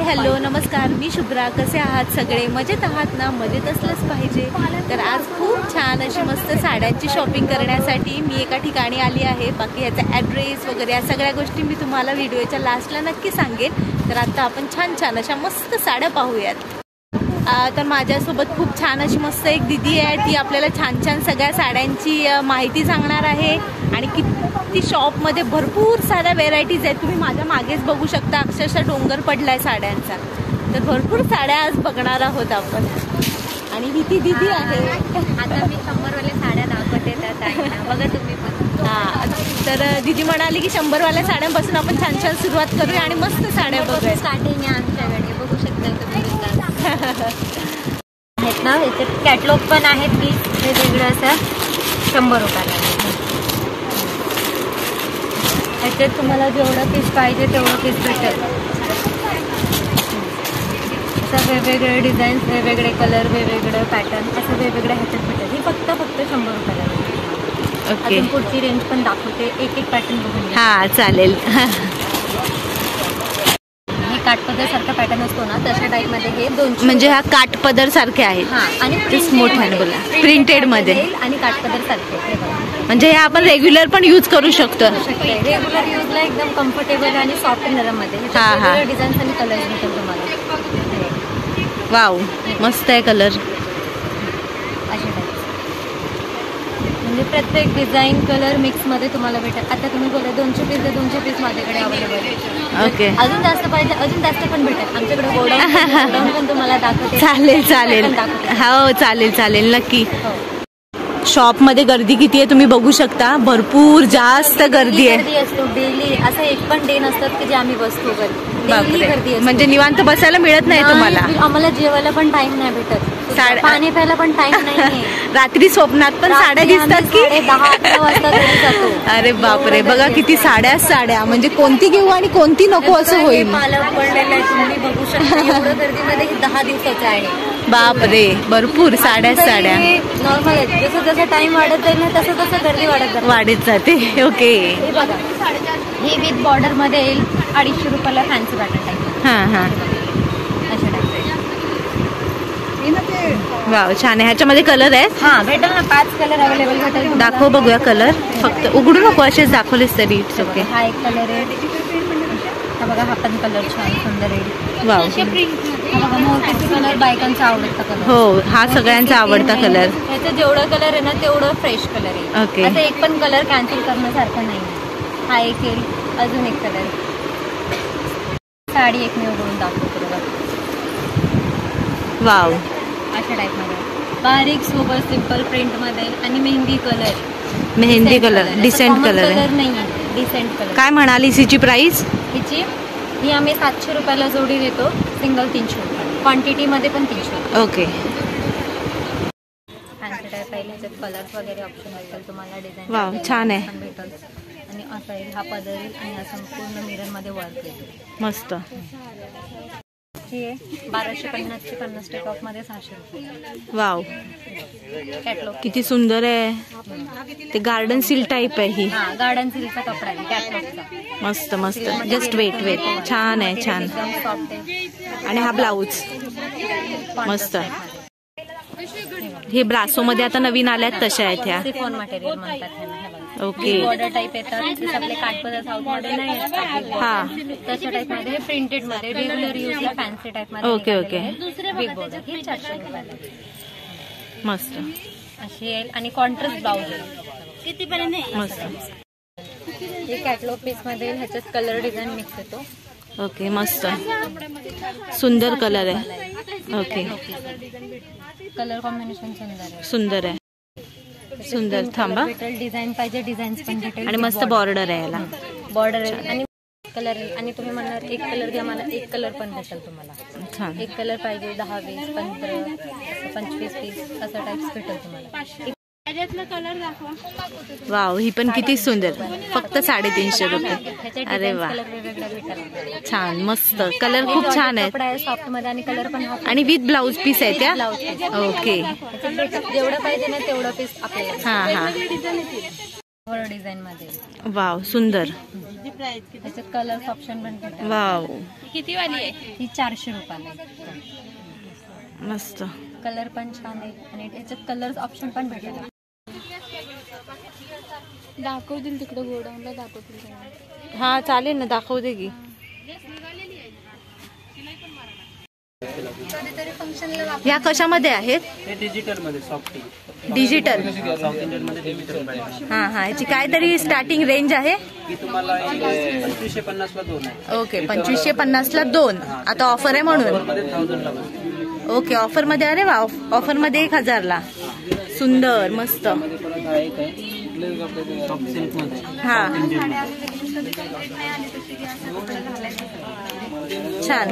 Hello नमस्कार, मी शुभ्रा. कसे आहात सगळे? मजेत आहात ना? मजेत असलंच पाहिजे. तर आज खूप छान अशी मस्त साड्यांची शॉपिंग करण्यासाठी मी एका ठिकाणी आली आहे. बाकी ह्याचा ॲड्रेस वगैरे या सगळ्या गोष्टी मी तुम्हाला व्हिडिओच्या लास्टला नक्की सांगेन. तर आता आपण छान छान अशा मस्त साड्या पाहूयात. तर माझ्यासोबत खूप छान अशी मस्त एक दीदी आहे. ती आपल्याला छान छान सगळ्या साड्यांची माहिती सांगणार आहे. आणि किती शॉपमध्ये भरपूर साऱ्या व्हेरायटीज आहेत. तुम्ही माझ्या मागेच बघू शकता, अक्षरशः डोंगर पडला आहे साड्यांचा. तर भरपूर साड्या आज बघणार आहोत आपण. आणि ही ती दीदी आहे. आता मी 100वाल्या साड्या दाखवते त्या बघा तुम्ही पण. हां, तर दीदी म्हणाली की 100वाल्या साड्यांपासून आपण छान छान सुरुवात करूया आणि मस्त साड्या बघूया. स्टार्टिंग आहे आमच्याकडे, बघू शकता तुम्ही. आहेत ना, याच्यात कॅटलॉग पण आहेत की वेगवेगळं असं 100 रुपयाला. याच्यात तुम्हाला जेवढं पीस पाहिजे तेवढं पीस भेटेल. असं वेगवेगळे डिझाईन्स, वेगवेगळे कलर, वेगवेगळे पॅटर्न असं वेगवेगळ्या ह्याच्यात भेटेल. ही फक्त 100 रुपयाला. ओके, अजून पुढची रेंज पण दाखवते. एक पॅटर्न बघून. हां चालेल. काठपदर सारखा पॅटर्न असतो ना, तशा टाईप मध्ये हे 200. म्हणजे हा काठपदर सारखे आहेत. हां, आणि मोठ्याने बोला. प्रिंटेड मध्ये आणि काठपदर सारखे. म्हणजे हे आपण रेग्युलर पण यूज करू शकतो. रेग्युलर यूजला एकदम कम्फर्टेबल आणि सॉफ्ट नरम मध्ये. डिझाईन्स आणि कलर्स भेटेल तुम्हाला. वाव, मस्त आहे कलर. अशा टाईप म्हणजे प्रत्येक डिझाईन कलर मिक्स मध्ये तुम्हाला भेटेल. आता तुम्ही बोला 200 पीस तर 200 पीस माझ्याकडे अवेलेबल आहे. ओके, अजून जास्त पाहिजे अजून जास्त पण भेटेल. आमच्याकडे गोडाऊन पण तुम्हाला दाखवते. चालेल चालेल. हो चालेल चालेल, नक्की. शॉप मध्ये गर्दी किती आहे तुम्ही बघू शकता. भरपूर जास्त गर्दी आहे. असतो डेली. असं एक पण डे नसतात की जे आम्ही बसतो. गर्दी असते. म्हणजे निवांत बसायला मिळत नाही तुम्हाला. आम्हाला जेवायला पण टाइम नाही भेटत. पाणी प्यायला पण टाइम नाही. रात्री स्वप्नात पण साड्या दिसतात की 10-11 वाजता घरी जातो. अरे बापरे, बघा किती साड्या. म्हणजे कोणती घेऊ आणि कोणती नको असं होईल. पालक पडलेला आहे, तुम्ही बघू शकता. एवढं गर्दीमध्ये 10 दिवसाचं आहे. बापरे, भरपूर साड्या. नॉर्मल आहे. जसं जसं टाइम वाढत जाईल ना तसं तसं गर्दी वाढत जाते. ओके, हे बघा, हे विथ बॉर्डर मध्ये येईल. 250 रुपयाला फॅन्सी पॅटर्न टाईप. हां, अशा टाईप. वाव, छान आहे. ह्याच्यामध्ये कलर आहेत. हां, भेटेल ना. 5 कलर अवेलेबल भेटेल. दाखव बघूया कलर. फक्त उघडू नको, असेच दाखवलेस तरी इट्स ओके. हा एक कलर आहे. हा बघा, हा पण कलर छान सुंदर आहे. वाव, हा बघा, मोठे कलर बायकांचा आवडता कलर. हो, हा सगळ्यांचा आवडता कलर. याचं जेवढं कलर आहे ना तेवढं फ्रेश कलर आहे. ओके, आता एक पण कलर कॅन्सल करण्यासारखं नाही. हा एक येईल. अजून एक कलर. साडी एक मी उघडून दाखवतो बघा. वाव, अशा टाईप मध्ये बारीक सोबत सिंपल प्रिंट मध्ये आणि मेहंदी कलर. डिसेंट कलर नाही, डिसेंट कलर. काय म्हणाली हिची प्राइस? ही आम्ही 700 रुपयाला जोडी देतो. सिंगल 300 रुपये. क्वांटिटी मध्ये पण 300. ओके. फॅन्सी टाईप आहे. ह्याच्यात कलर्स वगैरे ऑप्शन असेल तुम्हाला. डिझाईन वाव, छान आहे. आणि असा येईल. हा पदर येईल आणि हा संपूर्ण मिरर मध्ये वर्क येईल. मस्त. ही आहे 1250 ची 50% ऑफ मध्ये 600 रुपये. वाव, कॅटलॉग किती सुंदर आहे. ते गार्डन सिल्क टाईप आहे ही. गार्डन सिल्कचा कपडा आहे कॅटलॉगचा. मस्त. Just wait. छान आहे, छान. सॉफ्ट आहे. आणि हा ब्लाऊज मस्त. हे ब्रासो मध्ये आता नवीन आल्यात तशा आहेत ह्या. सिफॉन मटेरियल म्हणतात ह्याला. ओके, बॉर्डर टाईप येतात. जसं आपले काठपदर साऊथ मध्ये नाही येतात. हा, तशा टाईप मध्ये प्रिंटेड मध्ये रेग्युलर यूजला फॅन्सी टाईप मध्ये. ओके. बिग बॉर्डर ही 400 रुपयाला. मस्त. अशी येईल. आणि कॉन्ट्रास्ट ब्लाऊज येईल. कितीपर्यंत? मस्त. हे कॅटलॉग पीस मध्ये येईल. ह्याच्यात कलर डिझाईन मिक्स येतो. ओके, मस्त सुंदर कलर आहे. ओके, कलर कॉम्बिनेशन सुंदर आहे. थांबा. डिझाईन पाहिजे, डिझाईन्स पण भेटेल. आणि मस्त बॉर्डर आहे याला. बॉर्डर आहे आणि कलर आहे. आणि तुम्ही म्हणणार एक कलर घ्या, मला एक कलर पण भेटेल तुम्हाला. छान. एक कलर पाहिजे 10, 20, 15, 25 पीस असं टाईप्स भेटेल तुम्हाला. वाव, ही पण किती सुंदर. फक्त 350 रुपये. अरे वा, छान. मस्त कलर खूप छान आहे. सॉफ्ट मध्ये आणि कलर पण. आणि विथ ब्लाऊज पीस आहे त्या. ओके, जेवढं पाहिजे ना तेवढं पीस आपल्याला. हा. डिझाईन मध्ये वाव सुंदर. त्याच्यात कलर्स ऑप्शन पण भेटतात. वाव किती वाली आहे ही? 400 रुपयाला. मस्त. कलर पण छान आहे आणि त्याच्यात कलर्स ऑप्शन पण भेटतात. दाखवतील तिकडे गोडाऊनला दाखवतील. हा चालेल ना, दाखवू दे की. कधीतरी फंक्शनला या कशामध्ये आहेत? डिजिटल मध्ये सॉफ्ट डिजिटल. साऊथ इंडियन मध्ये डिजिटल पाहिजे. हा हा, याची काहीतरी स्टार्टिंग रेंज आहे. ही तुम्हाला 2550 ला 2 आहे. ओके, 2550 ला 2. आता ऑफर आहे म्हणून. मध्ये 1000 ला बसते. ओके, ऑफर मध्ये. अरे वा, ऑफर मध्ये 1000 ला. सुंदर, मस्त. मध्ये परत हा एक आहे सॉफ्ट सिल्क मध्ये. हा छान.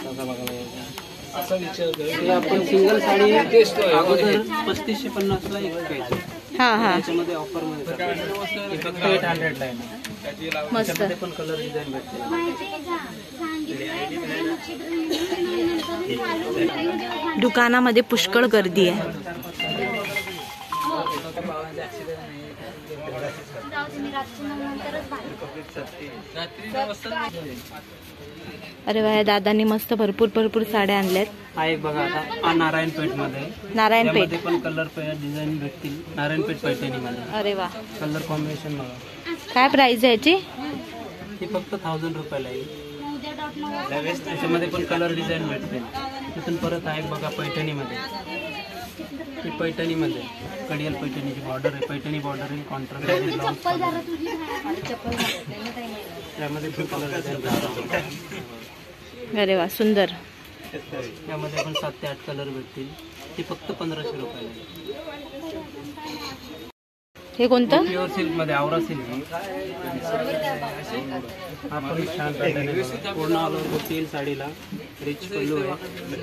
हे आपण सिंगल साडी अगोदर 3550 ला एक घ्यायची. हा हा, त्याच्यामध्ये ऑफर मध्ये हे फक्त 800 ला आहे. मस्त. त्याच्यामध्ये पण कलर डिझाईन भेटते. दुकानामध्ये पुष्कळ गर्दी आहे. अरे वा, या दादांनी मस्त भरपूर साड्या आणल्यात. हा एक बघा आता नारायणपेठ मध्ये. नारायणपेठ यामध्ये पण कलर डिझाईन भेटतील. नारायणपेठ पैठणी मध्ये. अरे वा, कलर कॉम्बिनेशन बघा. काय प्राइस आहे याची? ही फक्त 1000 रुपयाला आहे. त्याच्यामध्ये पण कलर डिझाईन भेटते. तिथून परत आहे बघा पैठणी मध्ये. ही पैठणी मध्ये कडियल पैठणीची बॉर्डर आहे. पैठणी बॉर्डर आहे कॉन्ट्रास्ट. त्यामध्ये पण कलर डिझाईन. अरे वा, सुंदर. यामध्ये पण 7 ते 8 कलर भेटतील. ती फक्त 1500 रुपयाला आहे. हे कोणतं? प्युअर सिल्क मध्ये आवरा सिल्क. हा पण छान पॅटर्न आहे. पूर्ण ऑल ओव्हर तेल साडीला रिच पल्लू आहे.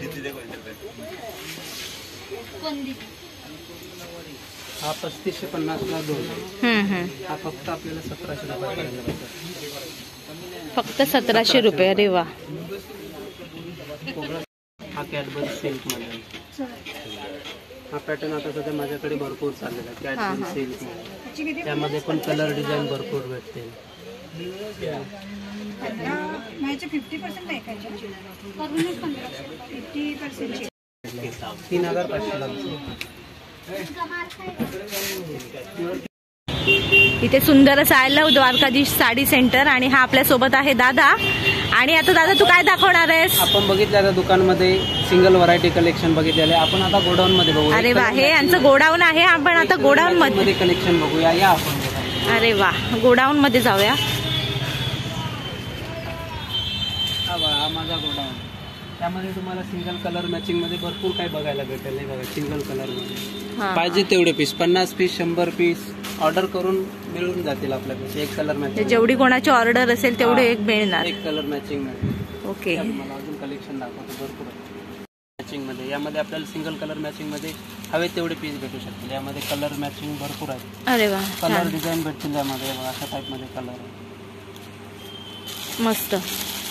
हा 3550 ला 2. हा फक्त आपल्याला 1700 रुपयापर्यंत बसतो. फक्त 1700 रुपये. अरे वा. हा कॅडबरी सिल्क मध्ये. हा पॅटर्न आता सध्या माझ्याकडे भरपूर चाललेला आहे. कॅडबरी सिल्क मध्ये. त्यामध्ये पण कलर डिझाईन भरपूर भेटते. 3500 ला. इथे सुंदर असं I love Dwarkadhish sari centre आणि हा आपल्या सोबत आहे दादा. आणि आता दादा तू काय दाखवणार आहेस? आपण बघितलं आता दुकानमध्ये सिंगल व्हरायटी कलेक्शन बघितलेलं आहे. आपण आता गोडाऊन मध्ये बघू. अरे वा, हे यांचं गोडाऊन आहे. आपण आता गोडाऊन मध्ये कलेक्शन बघूया. या आपण. अरे वा, गोडाऊन मध्ये जाऊया. हा माझा गोडाऊन. त्यामध्ये तुम्हाला सिंगल कलर मॅचिंग मध्ये भरपूर काही बघायला भेटेल. नाही बघा, सिंगल कलर मध्ये पाहिजे तेवढे पीस, 50 पीस, 100 पीस ऑर्डर करून मिळून जातील आपल्याकडे. एक कलर मॅचिंग, जेवढी कोणाची ऑर्डर असेल तेवढे एक मिळणार. एक कलर मॅचिंग मध्ये. ओके, मला अजून कलेक्शन दाखवतो भरपूर मॅचिंग मध्ये. यामध्ये आपल्याला सिंगल कलर मॅचिंग मध्ये हवे तेवढे पीस भेटू शकतील. यामध्ये कलर मॅचिंग भरपूर आहे. अरे वा, कलर डिझाईन भेटतील यामध्ये. अशा टाइप मध्ये कलर आहे. मस्त.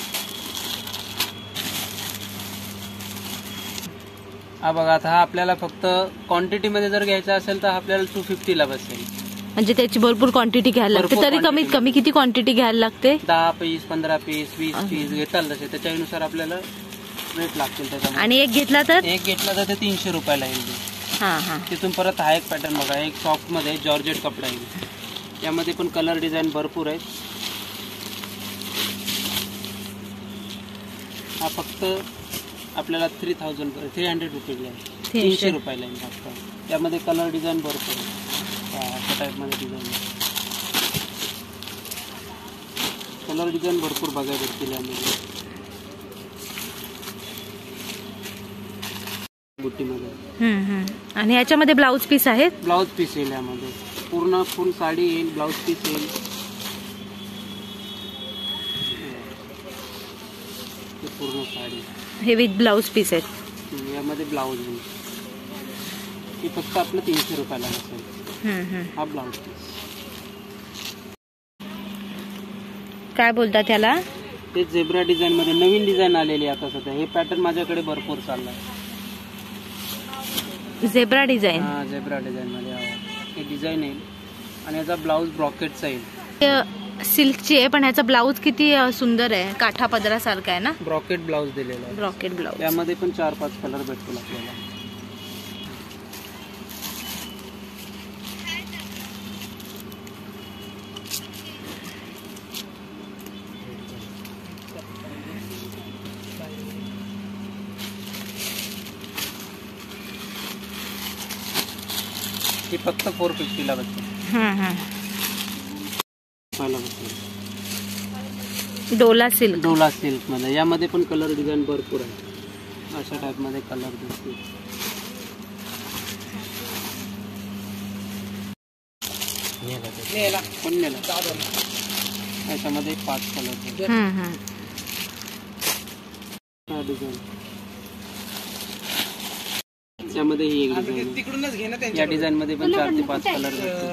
हा बघा, आता हा आपल्याला फक्त क्वांटिटी मध्ये जर घ्यायचा असेल तर आपल्याला 250 ला बसेल. म्हणजे त्याची भरपूर क्वांटिटी घ्यायला लागते. तरी कमीत कमी किती क्वांटिटी घ्यायला लागते? 10 पीस, 15 पीस, 20 पीस घेताल तसे त्याच्यानुसार आपल्याला रेट लागतील त्याच्यामध्ये. आणि एक घेतला तर? एक घेतला तर ते 300 रुपयाला येईल. हा हा. तिथून परत हा एक पॅटर्न बघा. एक सॉफ्ट मध्ये जॉर्जेट कपडा येईल. यामध्ये पण कलर डिझाईन भरपूर आहेत. हा फक्त आपल्याला 300 रुपये आहे. 300 रुपयाला येईल फक्त. यामध्ये कलर डिझाईन भरपूर आहे. अशा टाइप मध्ये डिझाईन, कलर डिझाईन भरपूर बघायला भेटतील यामध्ये. बुट्टीमध्ये. आणि याच्यामध्ये ब्लाउज पीस आहेत? ब्लाउज पीस येईल यामध्ये. पूर्ण फुल साडी येईल, ब्लाउज पीस येईल. पूर्ण साडी हे विथ ब्लाउज पीस आहेत. यामध्ये ब्लाउज येईल. ही फक्त आपलं 300 रुपयाला असेल. हा ब्लाउज पीस. काय बोलतात त्याला? ते झेब्रा डिझाईन मध्ये नवीन डिझाईन आलेली आता सध्या. हे पॅटर्न माझ्याकडे भरपूर चाललाय. Zebra design. हा, झेब्रा डिझाईन मध्ये हे डिझाईन येईल. आणि याचा ब्लाऊज ब्रॉकेटचा येईल. सिल्कची आहे पण ह्याचा ब्लाऊज किती सुंदर आहे, काठा पदरासारखा आहे ना. ब्रॉकेट ब्लाऊज दिलेला आहे. Brocade blouse. यामध्ये पण 4-5 कलर भेटतील आपल्याला. ही फक्त 450 ला बसते. डोला सिल्क. डोला सिल्क मध्ये यामध्ये पण कलर डिझाईन भरपूर आहे. अशा टाइप मध्ये कलर दिसतील. याच्यामध्ये 5 कलर डिझाईन. त्यामध्ये ही एक डिझाइन. या डिझाईन मध्ये पण 4 ते 5 कलर.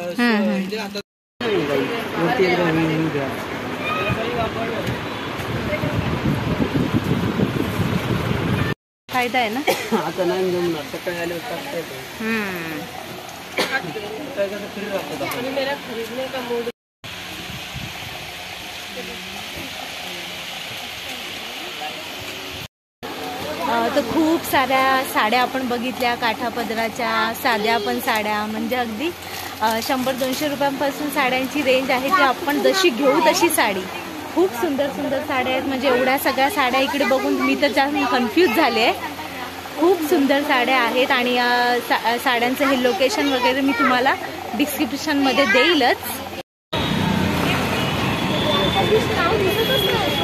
फायदा आहे ना. आता नाही जमणार, सकाळी आले होता. तर खूप साऱ्या साड्या आपण बघितल्या, काठापदराच्या, साध्या पण साड्या, म्हणजे अगदी 100-200 रुपयांपासून साड्यांची रेंज आहे, जी आपण जशी घेऊ तशी साडी. खूप सुंदर सुंदर साड्या आहेत. म्हणजे एवढ्या सगळ्या साड्या इकडे बघून मी तर जास्त कन्फ्यूज झाले आहे. खूप सुंदर साड्या आहेत आणि साड्यांचं हे लोकेशन वगैरे मी तुम्हाला डिस्क्रिप्शनमध्ये देईलच.